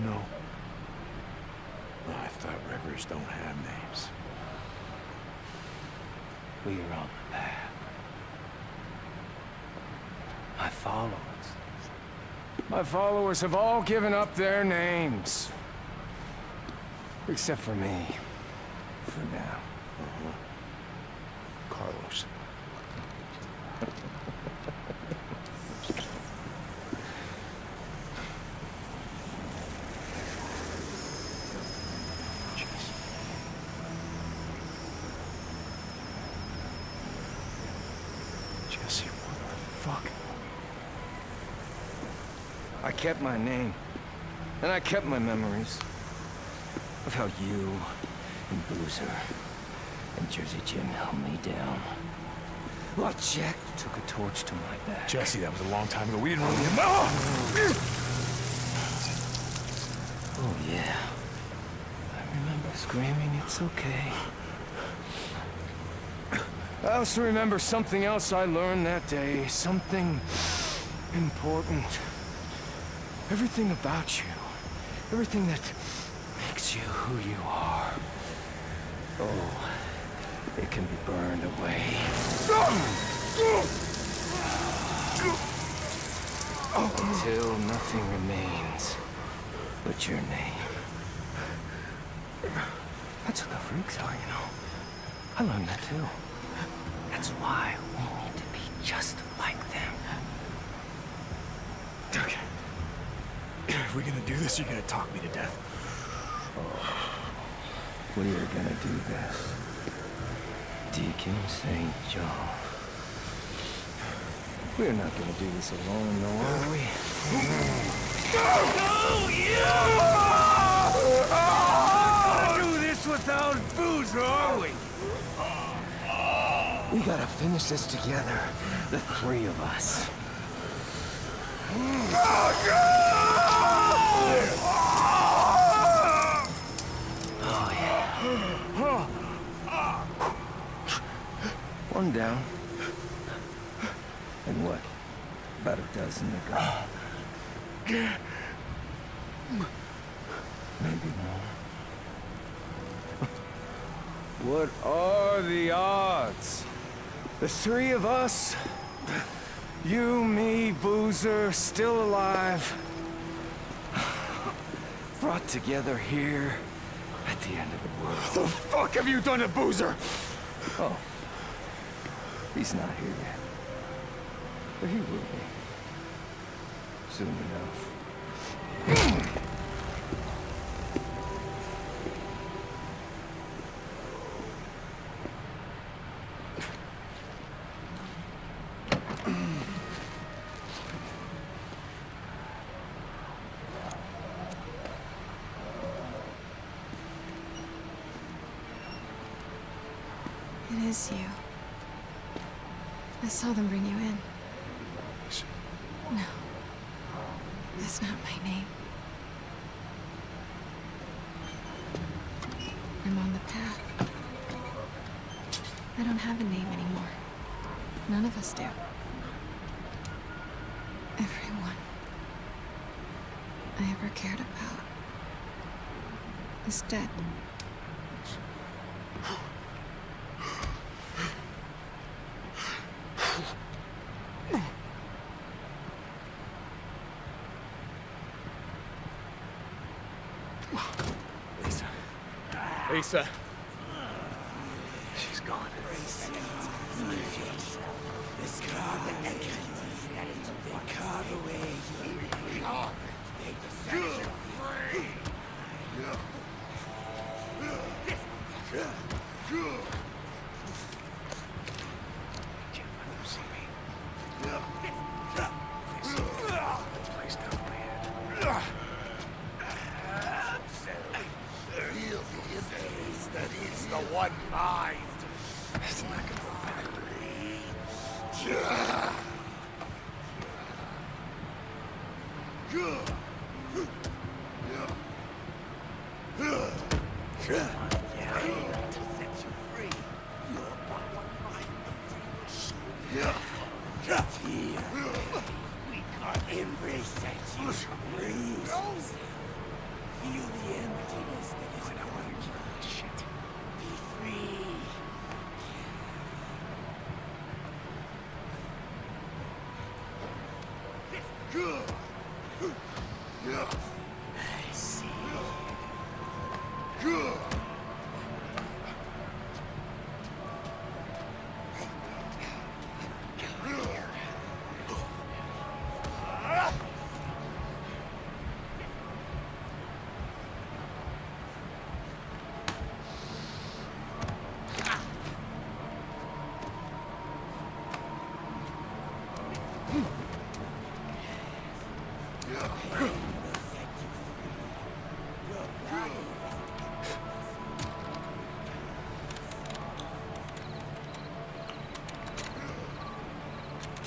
know? Oh, I thought rivers don't have names. We are on the path. My followers have all given up their names. Except for me. For now. Carlos. Jesse, what the fuck? I kept my name. And I kept my memories. Of how you and Boozer and Jersey Jim held me down. While Jack took a torch to my back. Jesse, that was a long time ago. We didn't really... Oh, yeah. I remember screaming, it's okay. I also remember something else I learned that day. Something important. Everything about you. Everything that makes you who you are. Oh, it can be burned away. Until nothing remains but your name. That's what the freaks are, you know. I learned that too. That's why we need to be just like them. Okay. If we're gonna do this, you're gonna talk me to death. We are gonna do this. Deacon St. John. We're not gonna do this alone, though, are we? Not gonna do this without Boozer, are we? We gotta finish this together. The three of us. Oh, yeah. One down. And what? About a dozen to go. Maybe more. What are the odds? The three of us, you, me, Boozer, still alive, brought together here at the end of the world. What the fuck have you done to Boozer? Oh, he's not here yet, but he will be soon enough. It is you. I saw them bring you in. No. That's not my name. I'm on the path. I don't have a name anymore. None of us do. Everyone I ever cared about is dead. Lisa. She's gone. One mind. It's not gonna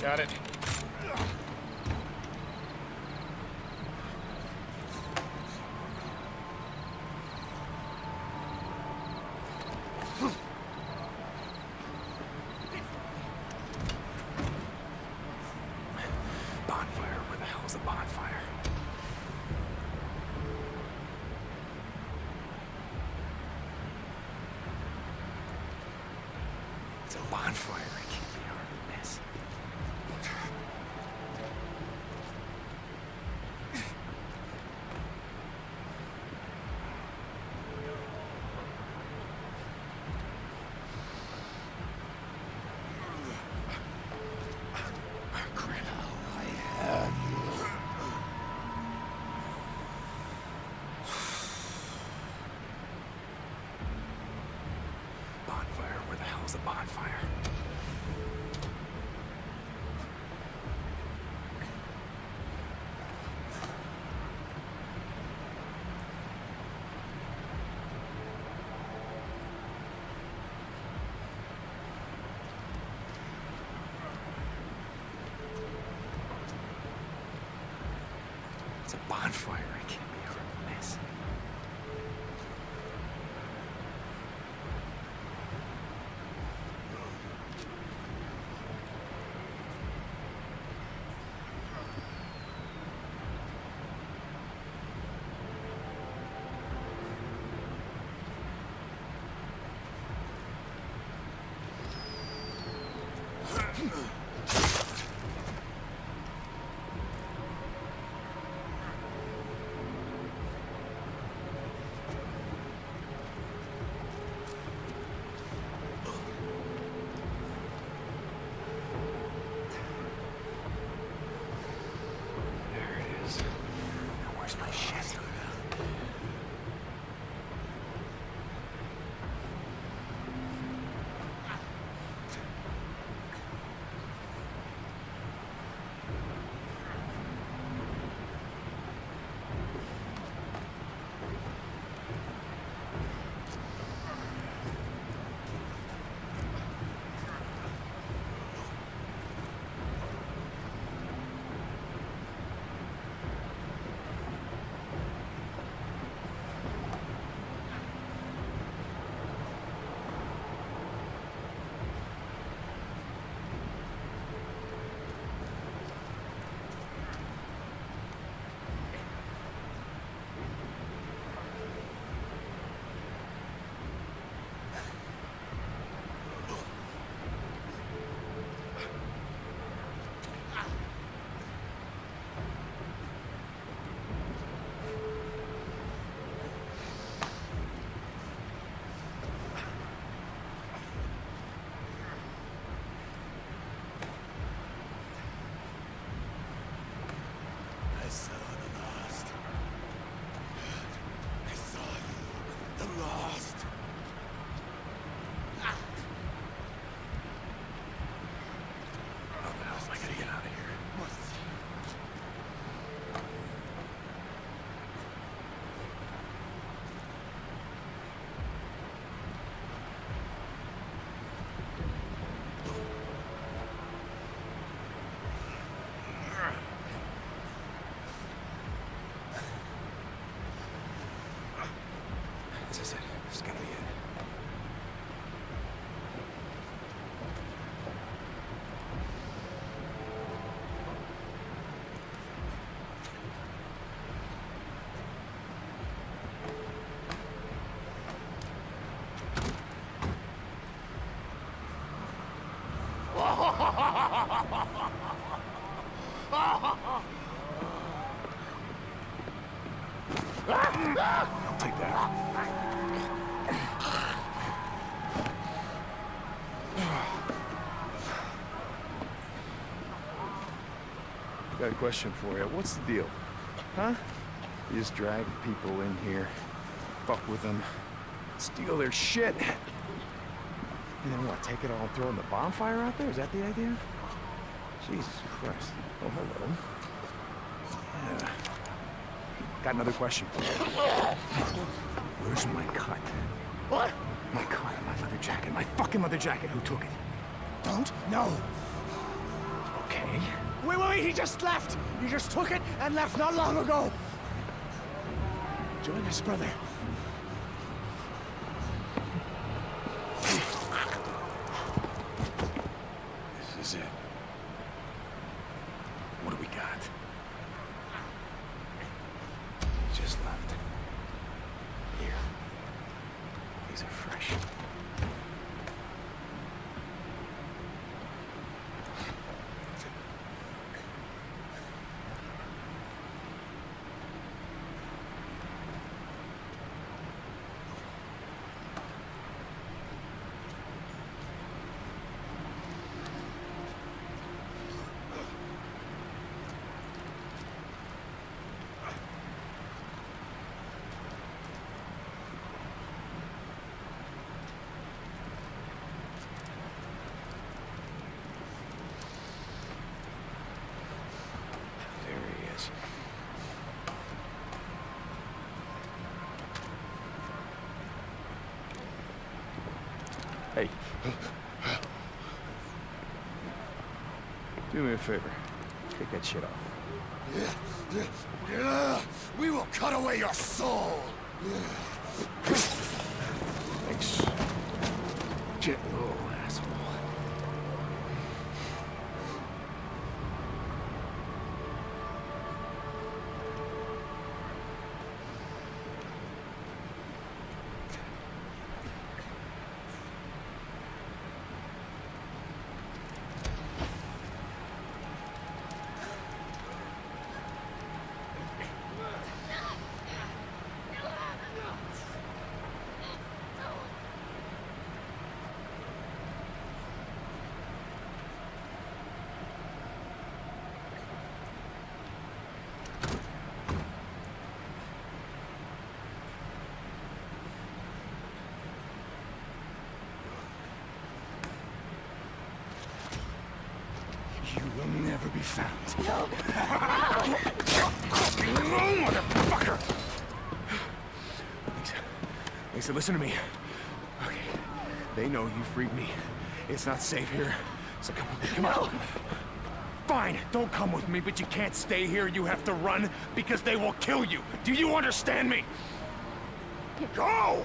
Got it. Bonfire? Where the hell is a bonfire? It's a bonfire. It can't be hard to miss. Bonfire? Where the hell is a bonfire? It's a bonfire. It can't be hard to miss. There it is. Now where's my shit? I saw the lost. I saw you, the lost. How the hell am I gonna get out of here? This is it. This is gonna be it. I'll take that. Got a question for you. What's the deal? Huh? You just drag people in here, fuck with them, steal their shit, and then what, take it all and throw it in the bonfire out there? Is that the idea? Jesus Christ. Oh, hello. Yeah. Got another question for you. Where's my cut? What? My cut, my leather jacket, my fucking leather jacket. Who took it? Don't know. okay? Wait, he just left! You just took it and left not long ago! Join us, brother. This is it. What do we got? He just left. Here. These are fresh. Hey. Do me a favor. Take that shit off. We will cut away your soul! Thanks. Jet little asshole. You will never be found. No! Motherfucker! Lisa, listen to me. Okay, they know you freed me. It's not safe here, so come with me, come on. Fine, don't come with me, but you can't stay here. You have to run, because they will kill you. Do you understand me? Go!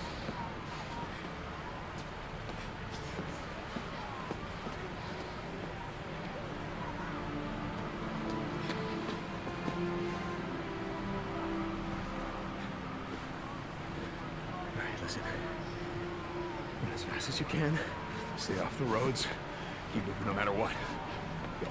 Listen, run as fast as you can. Stay off the roads. Keep moving no matter what. Go.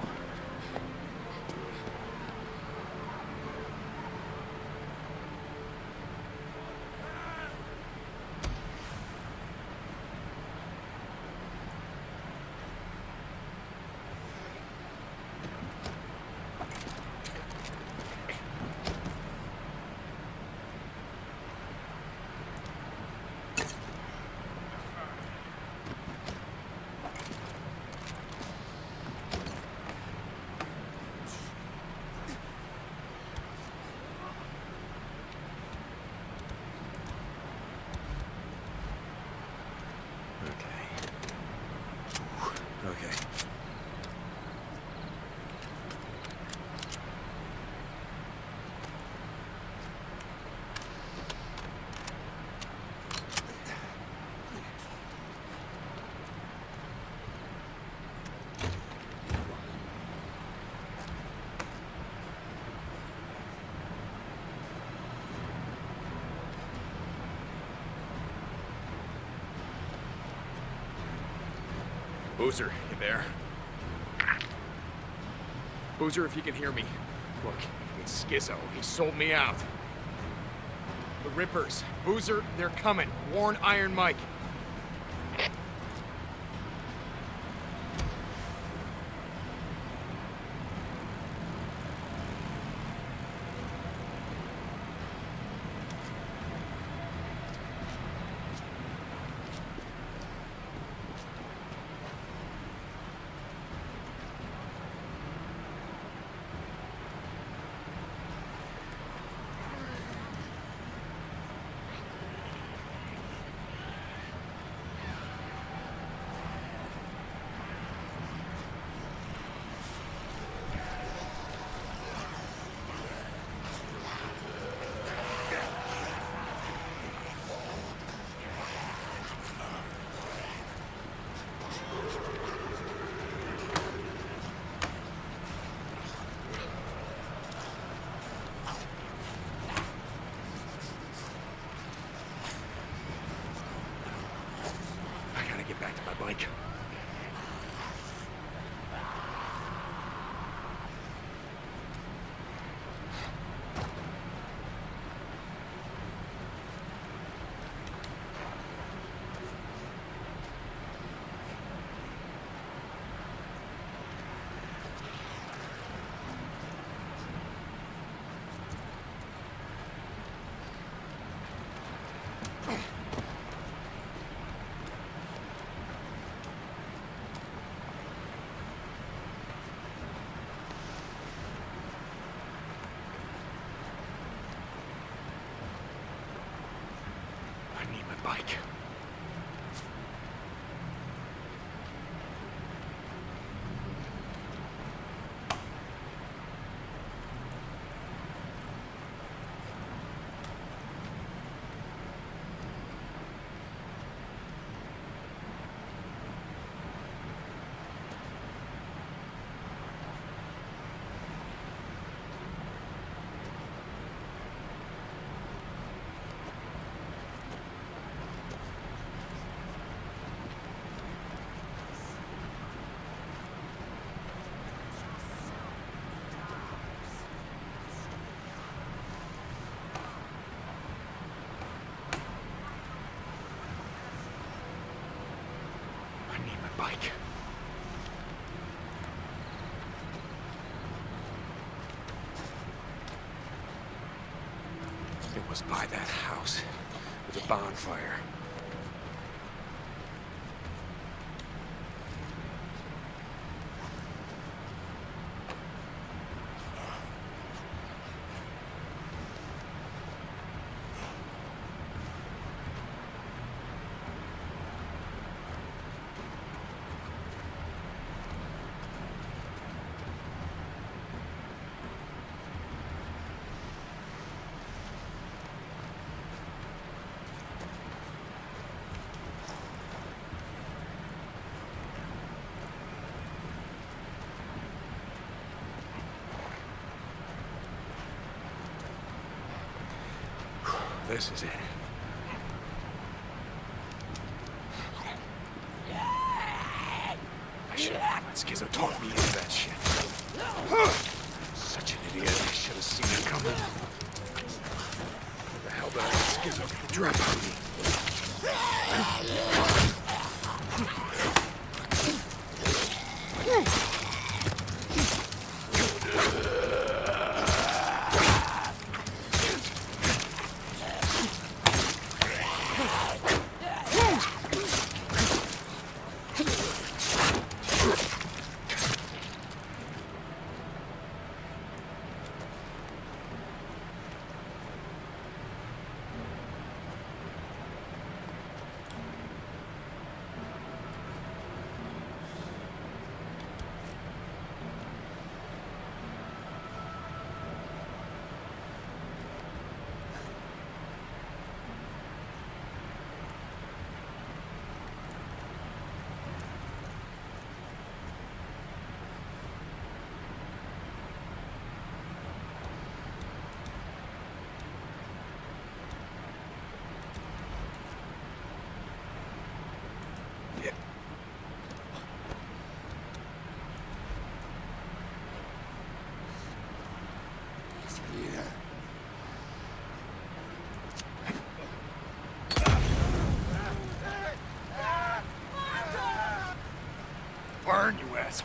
Okay. Boozer, you there? Boozer, if you can hear me. Look, it's Skizzo. He sold me out. The Rippers. Boozer, they're coming. Warn Iron Mike. bike. I need my bike. I need my bike. It was by that house with a bonfire. This is it. I should have let Schizo talk me into that shit. Such an idiot. I should have seen it coming. What the hell did I let Schizo get the drop on me? Burn, you asshole.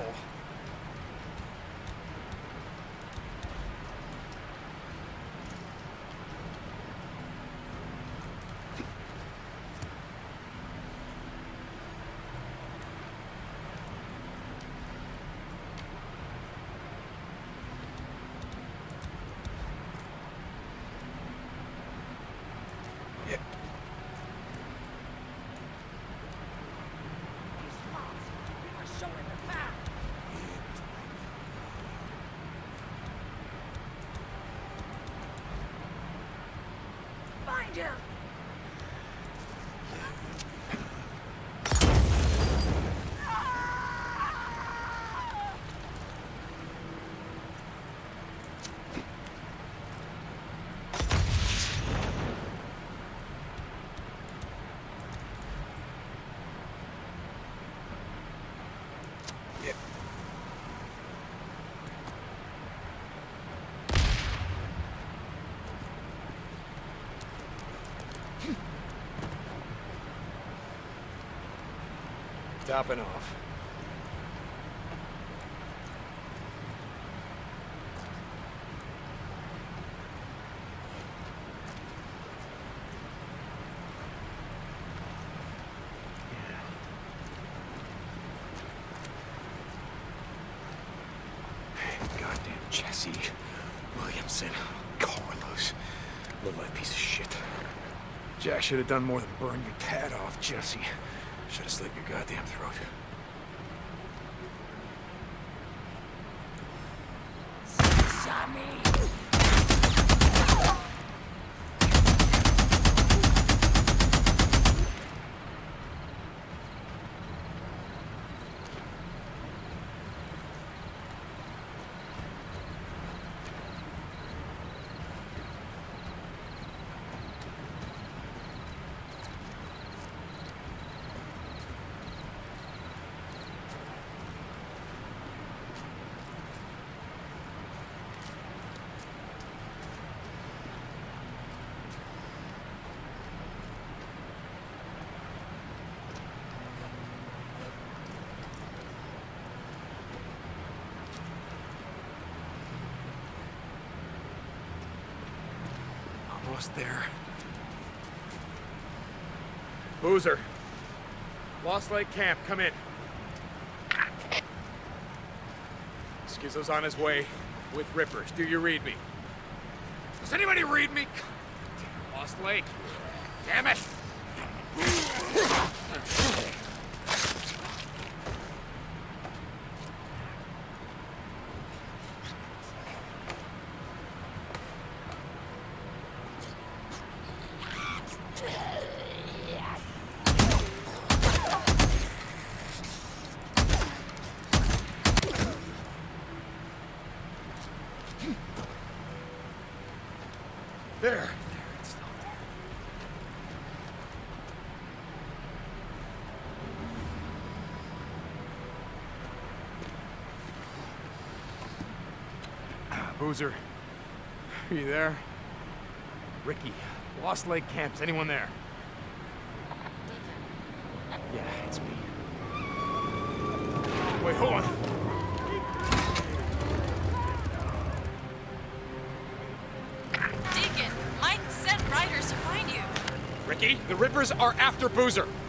Yeah. Stopping off. Goddamn Jesse. Williamson. Carlos. Low-life piece of shit. Jack should have done more than burn your tat off, Jesse. Should have slit your goddamn throat. Sammy! Almost there. Boozer. Lost Lake Camp, come in. Schizo's on his way with Rippers. Do you read me? Does anybody read me? Lost Lake. Damn it! There. It's still there. Boozer, are you there? Ricky, Lost Lake Camps, anyone there? Yeah, it's me. Wait, hold on. Deacon, Mike sent riders to find you. Ricky, the Rippers are after Boozer.